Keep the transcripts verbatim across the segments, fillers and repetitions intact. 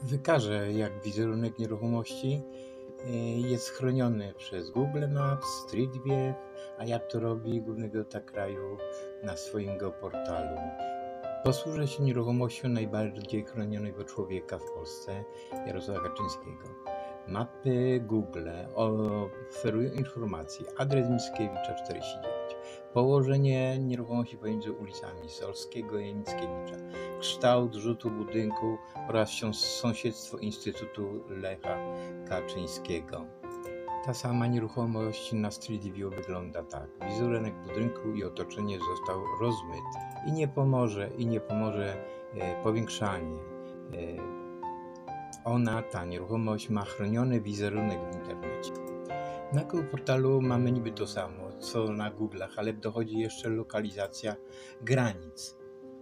Wykaże, jak wizerunek nieruchomości y, jest chroniony przez Google Maps, Street View, a jak to robi Główny Geodeta Kraju na swoim geoportalu. Posłużę się nieruchomością najbardziej chronionego człowieka w Polsce, Jarosława Kaczyńskiego. Mapy Google oferują informacje: adres Mickiewicza czterdzieści dziewięć, położenie nieruchomości pomiędzy ulicami Solskiego i Mickiewicza, kształt rzutu budynku oraz sąsiedztwo Instytutu Lecha Kaczyńskiego. Ta sama nieruchomość na Street View wygląda tak. Wizerunek budynku i otoczenie został rozmyty i nie pomoże, i nie pomoże e, powiększanie. E, ona, ta nieruchomość, ma chroniony wizerunek w internecie. Na geoportalu mamy niby to samo, co na Google'ach, ale dochodzi jeszcze lokalizacja granic.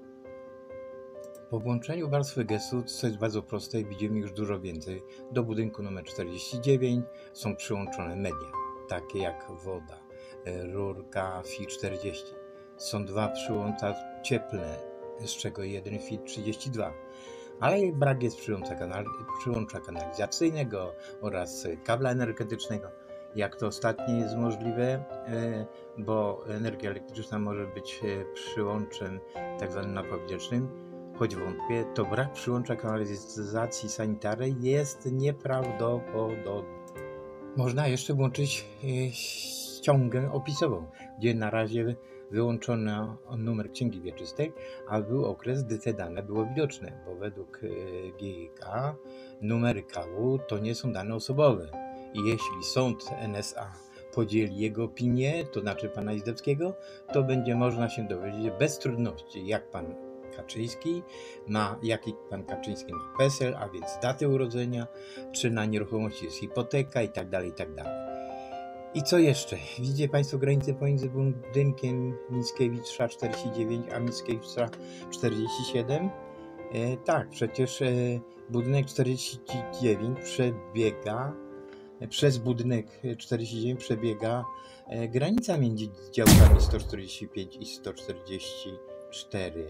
Po włączeniu warstwy gestu, co jest bardzo proste, widzimy już dużo więcej. Do budynku numer czterdzieści dziewięć są przyłączone media, takie jak woda, rurka F I czterdzieści. Są dwa przyłącza cieplne, z czego jeden F I trzydzieści dwa. Ale brak jest przyłącza, kanal, przyłącza kanalizacyjnego oraz kabla energetycznego. Jak to ostatnie jest możliwe, bo energia elektryczna może być przyłączem tak zwanym napowietrznym, choć wątpię, to brak przyłącza kanalizacji sanitarnej jest nieprawdopodobny. Można jeszcze włączyć ściągę opisową, gdzie na razie wyłączono numer księgi wieczystej, a był okres, gdy te dane było widoczne, bo według G I K numery kału to nie są dane osobowe. I jeśli sąd N S A podzieli jego opinię, to znaczy pana Izdebskiego, to będzie można się dowiedzieć bez trudności, jak pan Kaczyński ma, jaki pan Kaczyński ma PESEL, a więc datę urodzenia, czy na nieruchomości jest hipoteka i tak dalej, i tak dalej. I co jeszcze? Widzicie państwo granicę pomiędzy budynkiem Mickiewicza czterdzieści dziewięć a Mickiewicza czterdzieści siedem? E, tak, przecież e, budynek czterdzieści dziewięć przebiega, e, przez budynek czterdzieści dziewięć przebiega e, granica między działkami sto czterdzieści pięć i sto czterdzieści cztery.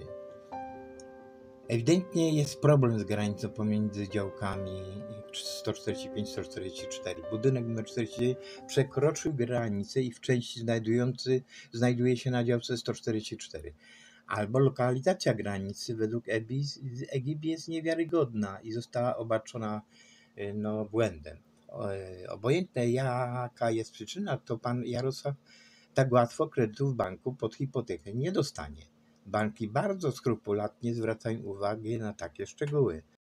Ewidentnie jest problem z granicą pomiędzy działkami sto czterdzieści pięć i sto czterdzieści cztery. Budynek numer czterdzieści dziewięć przekroczył granicę i w części znajdujący znajduje się na działce sto czterdzieści cztery. Albo lokalizacja granicy według E B I jest niewiarygodna i została obarczona no, błędem. Obojętne jaka jest przyczyna, to pan Jarosław tak łatwo kredytu w banku pod hipotekę nie dostanie. Banki bardzo skrupulatnie zwracają uwagę na takie szczegóły.